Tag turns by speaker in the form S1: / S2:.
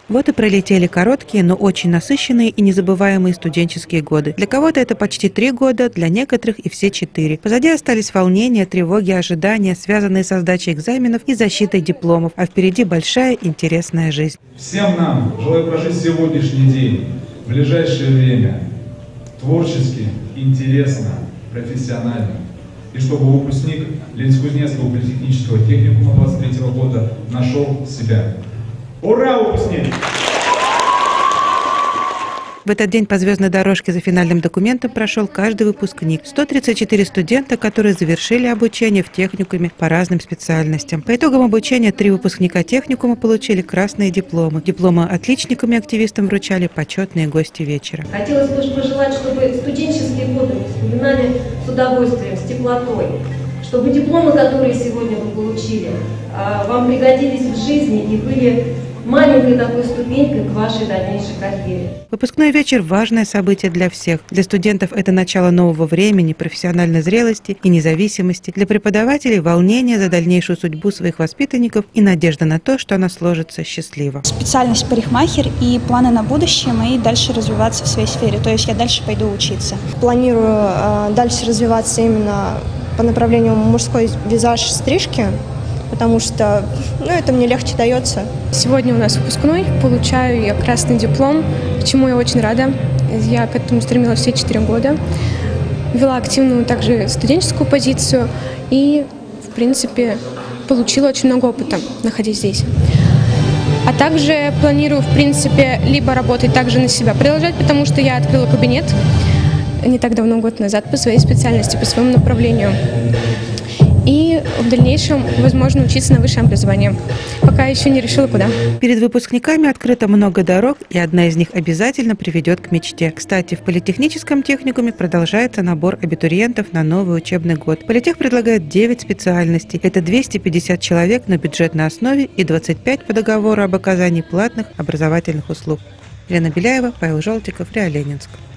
S1: Вот и пролетели короткие, но очень насыщенные и незабываемые студенческие годы. Для кого-то это почти 3 года, для некоторых и все 4. Позади остались волнения, тревоги, ожидания, связанные со сдачей экзаменов и защитой дипломов, а впереди большая интересная жизнь.
S2: Всем нам желаю прожить сегодняшний день, в ближайшее время, творчески, интересно, профессионально. И чтобы выпускник Ленинско-Кузнецкого политехнического техникума 23 года нашел себя. Ура, выпускник!
S1: В этот день по звездной дорожке за финальным документом прошел каждый выпускник. 134 студента, которые завершили обучение в техникуме по разным специальностям. По итогам обучения 3 выпускника техникума получили красные дипломы. Дипломы отличникам и активистам вручали почетные гости вечера.
S3: Хотелось бы пожелать, чтобы студенческие годы мы вспоминали с удовольствием, с теплотой. Чтобы дипломы, которые сегодня вы получили, вам пригодились в жизни и были маленькой такой ступенькой к вашей дальнейшей карьере.
S1: Выпускной вечер – важное событие для всех. Для студентов это начало нового времени, профессиональной зрелости и независимости. Для преподавателей – волнение за дальнейшую судьбу своих воспитанников и надежда на то, что она сложится счастливо.
S4: Специальность парикмахер и планы на будущее мои дальше развиваться в своей сфере. То есть я дальше пойду учиться.
S5: Планирую дальше развиваться именно по направлению мужской визаж, стрижки. Потому что это мне легче дается.
S6: Сегодня у нас выпускной, получаю я красный диплом, чему я очень рада. Я к этому стремилась все 4 года. Вела активную также студенческую позицию и, в принципе, получила очень много опыта, находясь здесь. А также планирую, в принципе, либо работать также на себя продолжать, потому что я открыла кабинет не так давно, год назад, по своей специальности, по своему направлению. И в дальнейшем, возможно, учиться на высшее образование. Пока еще не решила, куда.
S1: Перед выпускниками открыто много дорог, и одна из них обязательно приведет к мечте. Кстати, в политехническом техникуме продолжается набор абитуриентов на новый учебный год. Политех предлагает 9 специальностей. Это 250 человек на бюджетной основе и 25 по договору об оказании платных образовательных услуг. Елена Беляева, Павел Желтиков, РИА Ленинск.